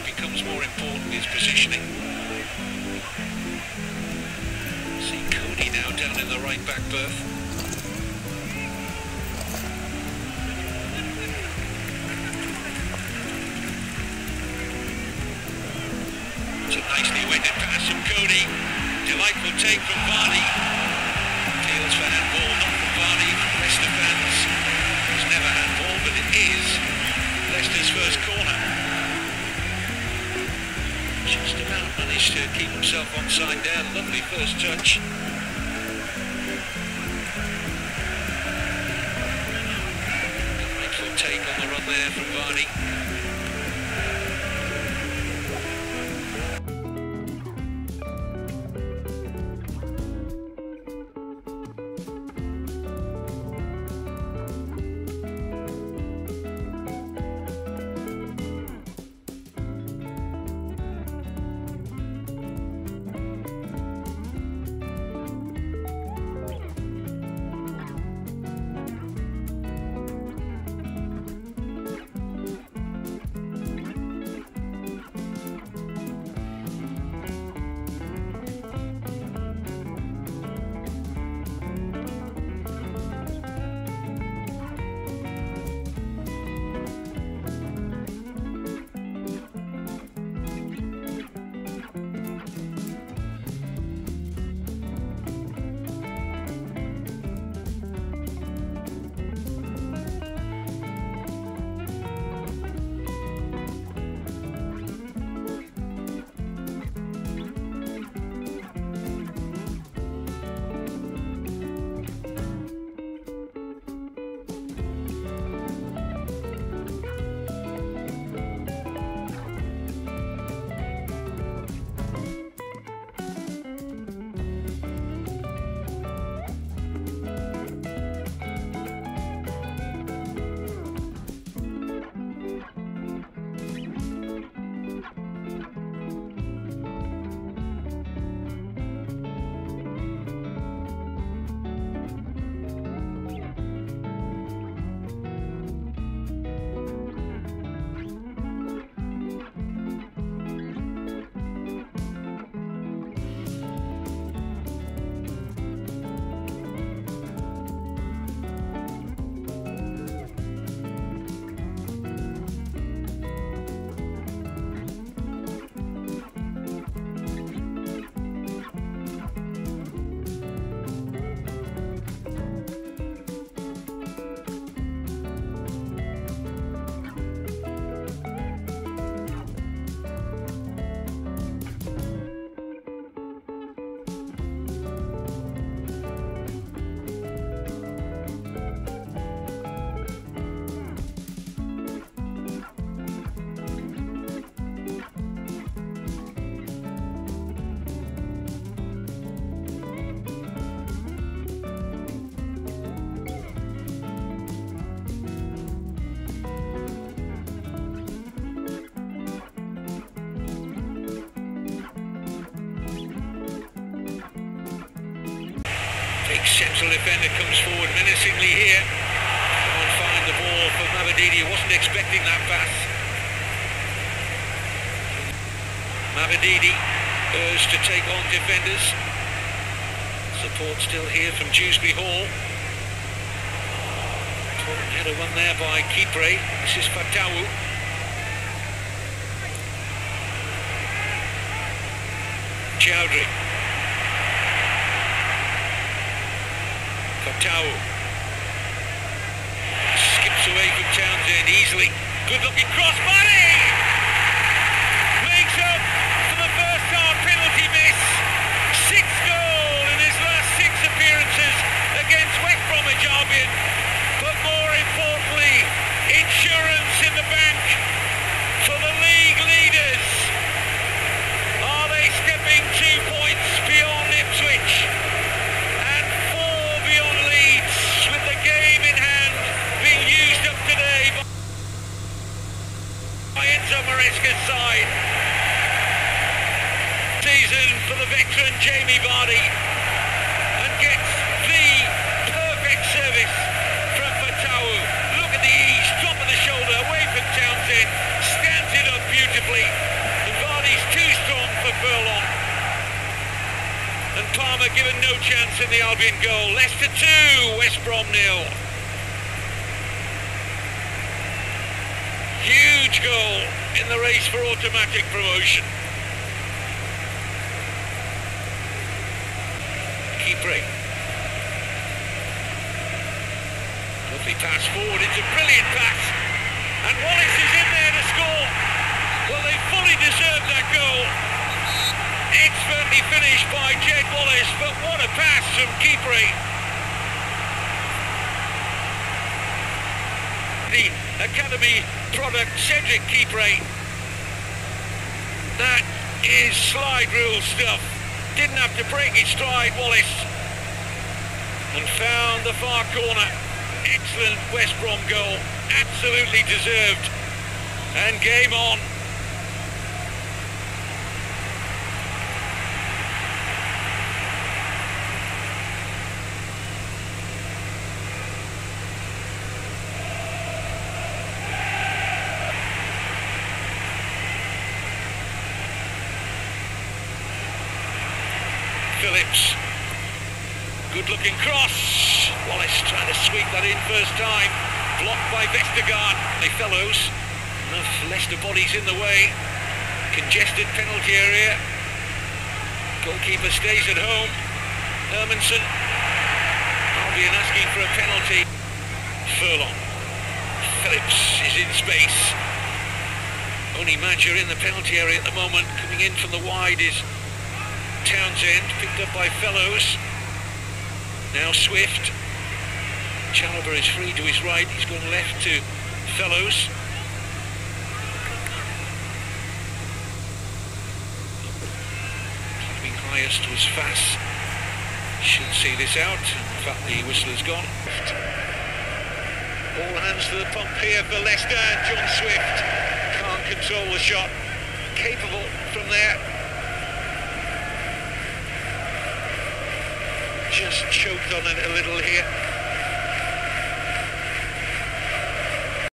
becomes more important, his positioning. See Cody now down in the right back berth. It's a nicely weighted pass from Cody. Delightful take from Vardy. Deals for handball, not from Vardy, from Leicester fans. It's never handball, but it is Leicester's first corner. Just about managed to keep himself onside there. Lovely first touch. Delightful take on the run there from Vardy. Big central defender comes forward menacingly here. Can't find the ball for Mavididi. Wasn't expecting that pass. Mavididi urged to take on defenders. Support still here from Dewsbury Hall. Had a run there by Kipre. This is Fatawu. Chowdhury. Fatawu. Skips away from Townsend easily. Good looking cross. Vardy! Makes up for the first half penalty miss. 6th goal in his last 6 appearances against West Bromwich Albion. But more importantly, insurance in the bank for the league leaders. Are they stepping 2 points beyond Ipswich and 4 beyond Leeds, with the game in hand being used up today by Enzo Maresca's side? Season for the veteran Jamie Vardy, and gets the perfect service from Fatawu. Look at the ease, top of the shoulder, away from Townsend, stands it up beautifully. were given no chance in the Albion goal. Leicester 2, West Brom 0. Huge goal in the race for automatic promotion. Kipre. Lovely pass forward, it's a brilliant pass. And Wallace is in there to score. Well, they fully deserved that goal. Expertly finished by Jed Wallace, but what a pass from Kipre. The academy product, Cedric Kipre. That is slide rule stuff. Didn't have to break his stride, Wallace. And found the far corner. Excellent West Brom goal. Absolutely deserved. And game on. Phillips, good looking cross. Wallace trying to sweep that in first time. Blocked by Vestergaard. Fellows, enough Leicester bodies in the way. Congested penalty area. Goalkeeper stays at home. Hermansen. Albion asking for a penalty. Furlong. Phillips is in space. Only Madger in the penalty area at the moment. Coming in from the wide is Townsend, picked up by Fellows. Now Swift. Chalobah is free to his right, he's gone left to Fellows. Climbing highest was Fass. Should see this out. In fact, the whistle has gone. All hands to the pump here for Leicester. John Swift can't control the shot. Capable from there. Just choked on it a little here.